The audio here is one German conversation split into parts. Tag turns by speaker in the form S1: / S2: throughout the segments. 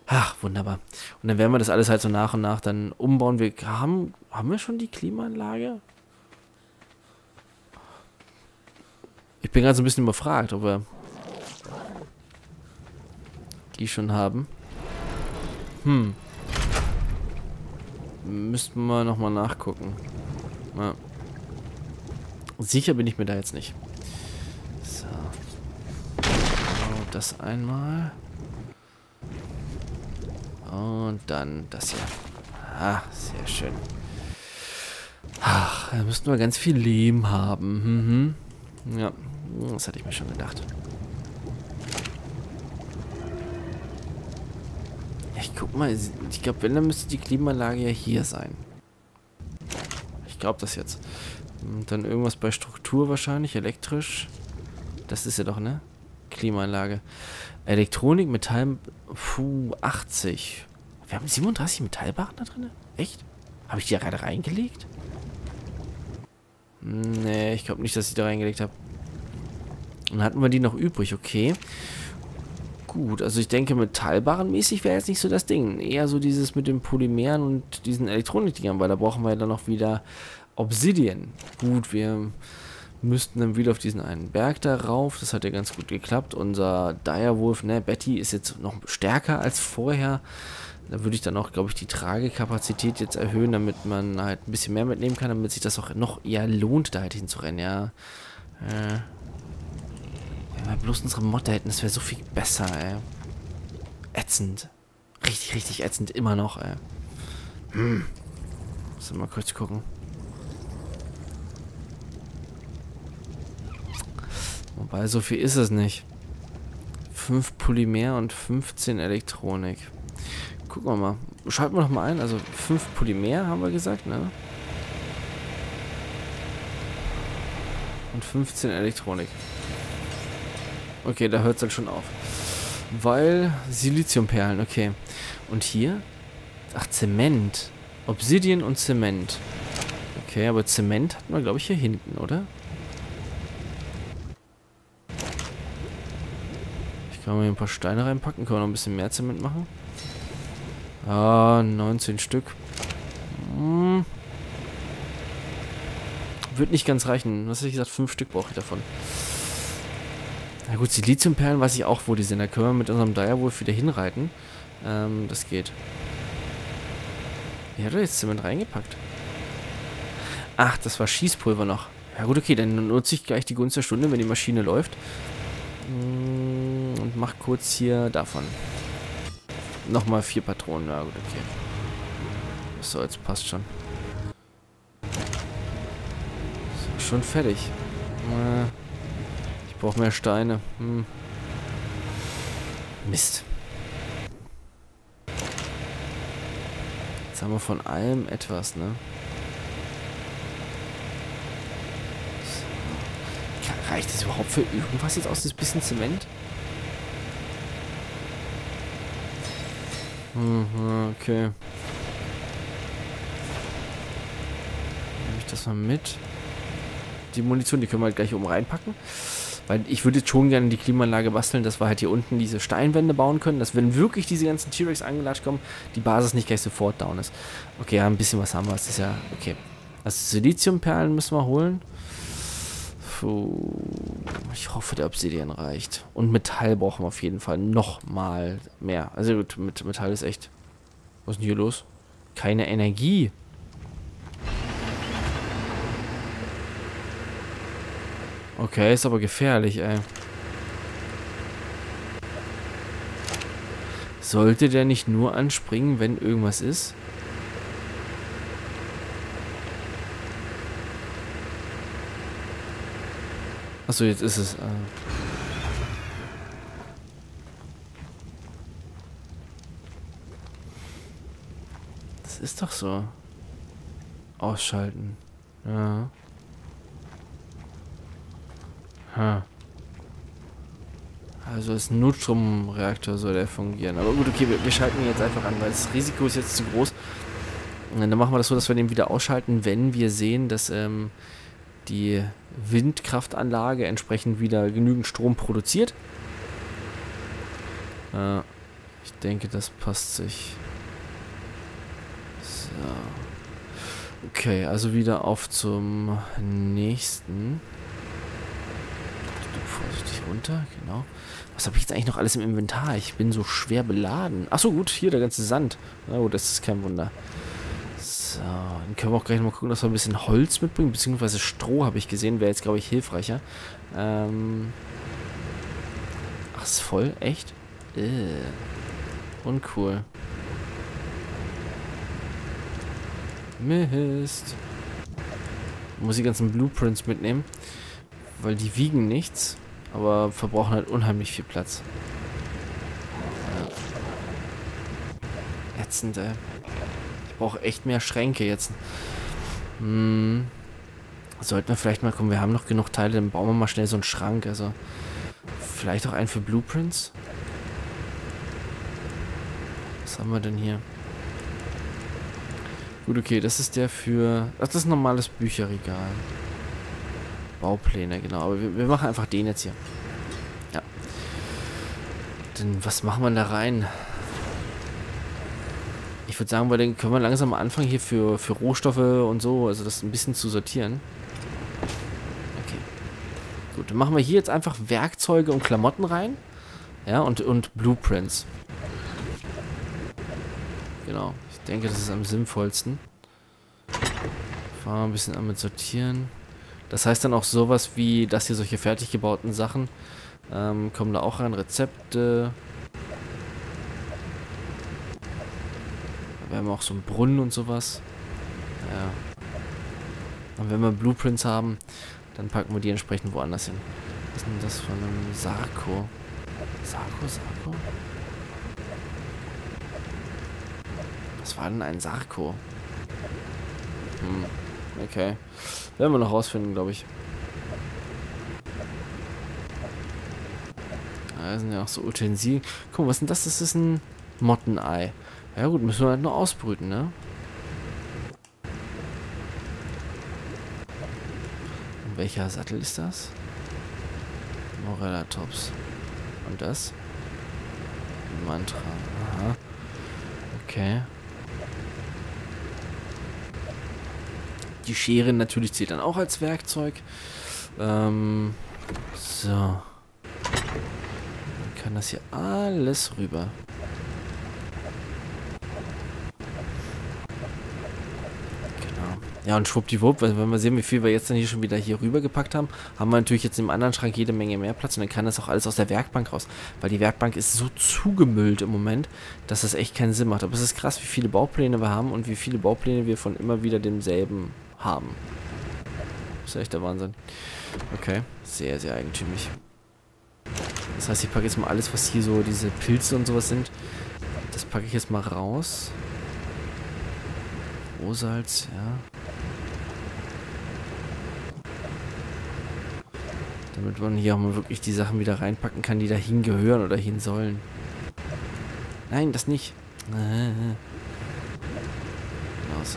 S1: Ach, wunderbar. Und dann werden wir das alles halt so nach und nach dann umbauen. Haben wir schon die Klimaanlage? Ich bin gerade so ein bisschen überfragt, ob wir die schon haben. Müssten wir nochmal nachgucken. Ja. Sicher bin ich mir da jetzt nicht. So. Das einmal. Und dann das hier. Ah, sehr schön. Ach, da müssten wir ganz viel Lehm haben. Ja, das hatte ich mir schon gedacht. Ja, ich guck mal. Ich glaube, wenn, dann müsste die Klimaanlage ja hier sein. Ich glaube das jetzt. Und dann irgendwas bei Struktur wahrscheinlich, elektrisch. Das ist ja doch, ne? Klimaanlage. Elektronik, Metall, 80. Wir haben 37 Metallbarren da drin? Echt? Habe ich die ja gerade reingelegt? Nee, ich glaube nicht, dass ich die da reingelegt habe. Dann hatten wir die noch übrig, okay. Gut, also ich denke, Metallbarrenmäßig wäre jetzt nicht so das Ding. Eher so dieses mit den Polymeren und diesen Elektronikdingern, weil da brauchen wir ja dann noch wieder Obsidian. Gut, wir müssten dann wieder auf diesen einen Berg da rauf. Das hat ja ganz gut geklappt. Unser Direwolf, ne, Betty ist jetzt noch stärker als vorher. Da würde ich dann auch, glaube ich, die Tragekapazität jetzt erhöhen, damit man halt ein bisschen mehr mitnehmen kann, damit sich das auch noch eher lohnt, da halt hinzurennen, ja. Wenn wir bloß unsere Motte hätten, das wäre so viel besser, ey. Ätzend. Richtig, richtig ätzend, immer noch, ey. Muss mal kurz gucken. Wobei, so viel ist es nicht. 5 Polymer und 15 Elektronik. Gucken wir mal. Schalten wir noch mal ein. Also 5 Polymer haben wir gesagt, ne? Und 15 Elektronik. Okay, da hört es dann schon auf. Weil Siliziumperlen, okay. Und hier? Ach, Zement. Obsidian und Zement. Okay, aber Zement hatten wir, glaube ich, hier hinten, oder? Ich kann mal hier ein paar Steine reinpacken. Können wir noch ein bisschen mehr Zement machen? Ah, 19 Stück. Wird nicht ganz reichen. Was habe ich gesagt? 5 Stück brauche ich davon. Na gut, Siliziumperlen weiß ich auch, wo die sind. Da können wir mit unserem Direwolf wieder hinreiten. Das geht. Wie hat er jetzt Zement reingepackt? Ach, das war Schießpulver noch. Ja gut, okay, dann nutze ich gleich die Gunst der Stunde, wenn die Maschine läuft. Und mach kurz hier davon. Nochmal 4 Patronen. Ja gut, okay. So, jetzt passt schon. So, schon fertig. Ich brauche mehr Steine. Mist. Jetzt haben wir von allem etwas, ne? So. Reicht das überhaupt für irgendwas jetzt aus, das bisschen Zement? Okay. Nehme ich das mal mit. Die Munition, die können wir halt gleich oben reinpacken. Weil ich würde jetzt schon gerne die Klimaanlage basteln, dass wir halt hier unten diese Steinwände bauen können, dass wenn wirklich diese ganzen T-Rex angelatscht kommen, die Basis nicht gleich sofort down ist. Okay, ja, ein bisschen was haben wir. Das ist ja okay. Also Siliziumperlen müssen wir holen. Puh, ich hoffe, der Obsidian reicht. Und Metall brauchen wir auf jeden Fall nochmal mehr. Also gut, mit Metall ist echt... Was ist denn hier los? Keine Energie. Okay, ist aber gefährlich, ey. Sollte der nicht nur anspringen, wenn irgendwas ist? Achso, jetzt ist es. Das ist doch so. Ausschalten. Ja. Also als Notstromreaktor soll der fungieren. Aber gut, okay, wir schalten ihn jetzt einfach an, weil das Risiko ist jetzt zu groß. Und dann machen wir das so, dass wir den wieder ausschalten, wenn wir sehen, dass die Windkraftanlage entsprechend wieder genügend Strom produziert. Ich denke, das passt sich. So. Okay, also wieder auf zum nächsten. Vorsichtig runter, genau. Was habe ich jetzt eigentlich noch alles im Inventar? Ich bin so schwer beladen. Achso, gut, hier der ganze Sand. Oh, das ist kein Wunder. So, dann können wir auch gleich noch mal gucken, dass wir ein bisschen Holz mitbringen, beziehungsweise Stroh habe ich gesehen, wäre jetzt, glaube ich, hilfreicher. Ach, ist voll? Echt? Uncool. Mist. Muss die ganzen Blueprints mitnehmen, weil die wiegen nichts, aber verbrauchen halt unheimlich viel Platz. Ja. Ätzend, ey. Ich brauche echt mehr Schränke jetzt. Sollten wir vielleicht mal kommen, wir haben noch genug Teile, dann bauen wir mal schnell so einen Schrank, also vielleicht auch einen für Blueprints. Was haben wir denn hier? Gut, okay, das ist der für... Ach, das ist ein normales Bücherregal. Baupläne, genau. Aber wir machen einfach den jetzt hier. Ja. Denn was machen wir da rein? Ich würde sagen, weil dann können wir langsam mal anfangen hier für Rohstoffe und so, also das ein bisschen zu sortieren. Okay. Gut, dann machen wir hier jetzt einfach Werkzeuge und Klamotten rein. Ja, und Blueprints. Genau. Ich denke, das ist am sinnvollsten. Fangen wir ein bisschen an mit sortieren. Das heißt dann auch sowas wie, dass hier solche fertig gebauten Sachen kommen da auch rein. Rezepte. Da haben wir auch so einen Brunnen und sowas. Ja. Und wenn wir Blueprints haben, dann packen wir die entsprechend woanders hin. Was ist denn das von einem Sarko? Sarko? Was war denn ein Sarko? Okay. Werden wir noch rausfinden, glaube ich. Da sind ja auch so Utensilien. Guck mal, was ist denn das? Das ist ein Mottenei. Ja gut, müssen wir halt nur ausbrüten, ne? Und welcher Sattel ist das? Morella Tops. Und das? Mantra. Aha. Okay. Die Schere natürlich zählt dann auch als Werkzeug. So. Dann kann das hier alles rüber. Genau. Ja, und schwuppdiwupp, wenn wir sehen, wie viel wir jetzt dann hier schon wieder hier rüber gepackt haben, haben wir natürlich jetzt im anderen Schrank jede Menge mehr Platz und dann kann das auch alles aus der Werkbank raus. Weil die Werkbank ist so zugemüllt im Moment, dass das echt keinen Sinn macht. Aber es ist krass, wie viele Baupläne wir haben und wie viele Baupläne wir von immer wieder demselben haben. Das ist echt der Wahnsinn. Okay, sehr, sehr eigentümlich. Das heißt, ich packe jetzt mal alles, was hier so diese Pilze und sowas sind. Das packe ich jetzt mal raus. Rohsalz, ja. Damit man hier auch mal wirklich die Sachen wieder reinpacken kann, die da hingehören oder hin sollen. Nein, das nicht. Genau so.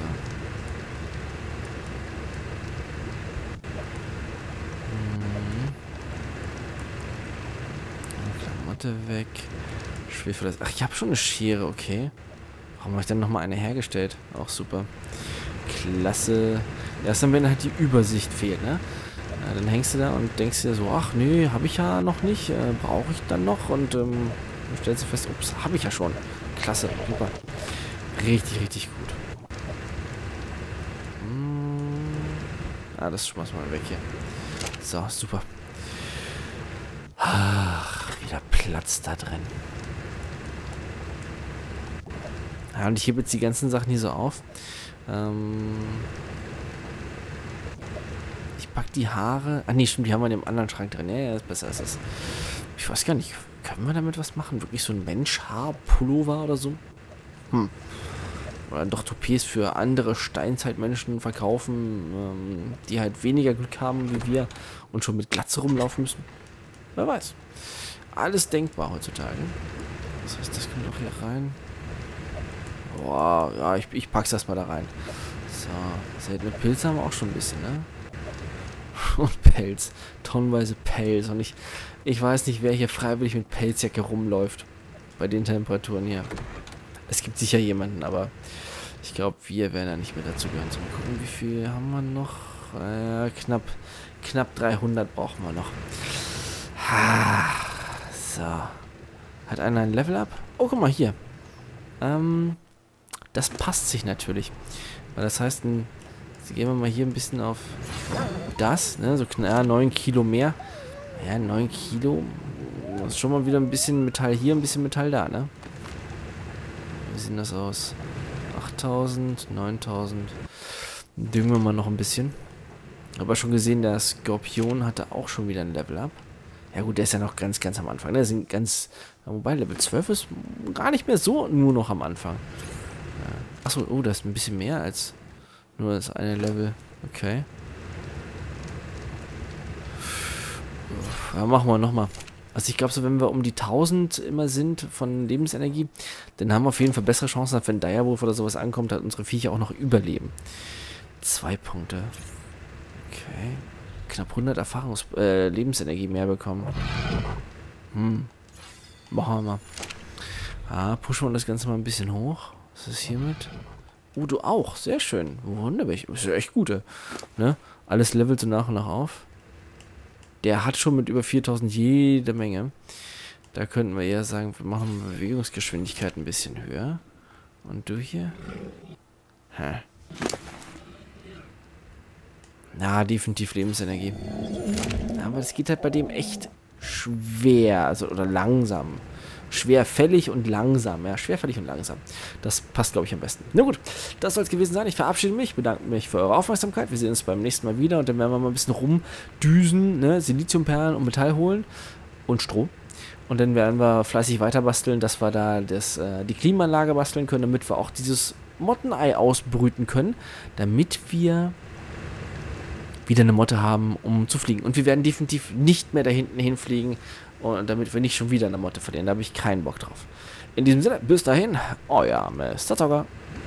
S1: Weg. Schwefel. Ach, ich habe schon eine Schere, okay. Warum habe ich dann nochmal eine hergestellt? Auch super. Klasse. Erst dann, wenn halt die Übersicht fehlt, ne? Ja, dann hängst du da und denkst dir so, ach nee, habe ich ja noch nicht. Brauche ich dann noch? Und dann stellst du fest, ups, habe ich ja schon. Klasse, super. Richtig, richtig gut. Das schmeißen wir mal weg hier. So, super. Ach, wieder Platz da drin. Ja, und ich hebe jetzt die ganzen Sachen hier so auf. Ich pack die Haare... Ah, nee, stimmt, die haben wir in dem anderen Schrank drin. Ja, ja, ist besser als das. Ich weiß gar nicht, können wir damit was machen? Wirklich so ein Mensch-Haar-Pullover oder so? Oder doch Toupets für andere Steinzeitmenschen verkaufen, die halt weniger Glück haben wie wir und schon mit Glatze rumlaufen müssen. Wer weiß. Alles denkbar heutzutage. Das heißt, das kommt doch hier rein. Boah, ja, ich pack's erstmal da rein. So, seltene Pilze haben wir auch schon ein bisschen, ne? Und Pelz. Tonnenweise Pelz. Und ich weiß nicht, wer hier freiwillig mit Pelzjacke rumläuft. Bei den Temperaturen hier. Es gibt sicher jemanden, aber ich glaube, wir werden da nicht mehr dazu gehören. So, mal gucken, wie viel haben wir noch? Knapp 300 brauchen wir noch. So. Hat einer ein Level-Up? Oh, guck mal hier. Das passt sich natürlich. Weil das heißt, gehen wir mal hier ein bisschen auf das, ne? So knapp 9 Kilo mehr. Ja, 9 Kilo. Das ist schon mal wieder ein bisschen Metall hier, ein bisschen Metall da, ne? Wie sieht das aus? 8000, 9000. Düngen wir mal noch ein bisschen. Aber schon gesehen, der Skorpion hatte auch schon wieder ein Level-Up. Ja gut, der ist ja noch ganz, ganz am Anfang. Der sind ganz... Wobei, Level 12 ist gar nicht mehr so nur noch am Anfang. Achso, oh, das ist ein bisschen mehr als nur das eine Level. Okay. Ja, machen wir nochmal. Also ich glaube so, wenn wir um die 1000 immer sind von Lebensenergie, dann haben wir auf jeden Fall bessere Chancen, wenn Direwolf oder sowas ankommt, dass unsere Viecher auch noch überleben. 2 Punkte. Okay. Knapp 100 Lebensenergie mehr bekommen. Machen wir mal. Pushen wir das Ganze mal ein bisschen hoch. Was ist hiermit? Oh, du auch. Sehr schön. Wunderbar. Ist ja echt gute. Ne? Alles levelt so nach und nach auf. Der hat schon mit über 4000 jede Menge. Da könnten wir eher sagen, wir machen Bewegungsgeschwindigkeit ein bisschen höher. Und du hier? Na, definitiv Lebensenergie. Aber das geht halt bei dem echt schwer. Also, oder langsam. Schwerfällig und langsam. Ja, schwerfällig und langsam. Das passt, glaube ich, am besten. Na gut, das soll es gewesen sein. Ich verabschiede mich, bedanke mich für eure Aufmerksamkeit. Wir sehen uns beim nächsten Mal wieder und dann werden wir mal ein bisschen rumdüsen, ne? Siliziumperlen und Metall holen und Stroh. Und dann werden wir fleißig weiter basteln, dass wir da die Klimaanlage basteln können, damit wir auch dieses Mottenei ausbrüten können, damit wir wieder eine Motte haben, um zu fliegen. Und wir werden definitiv nicht mehr da hinten hinfliegen, und damit wir nicht schon wieder eine Motte verlieren. Da habe ich keinen Bock drauf. In diesem Sinne, bis dahin, euer Mr. Zocker.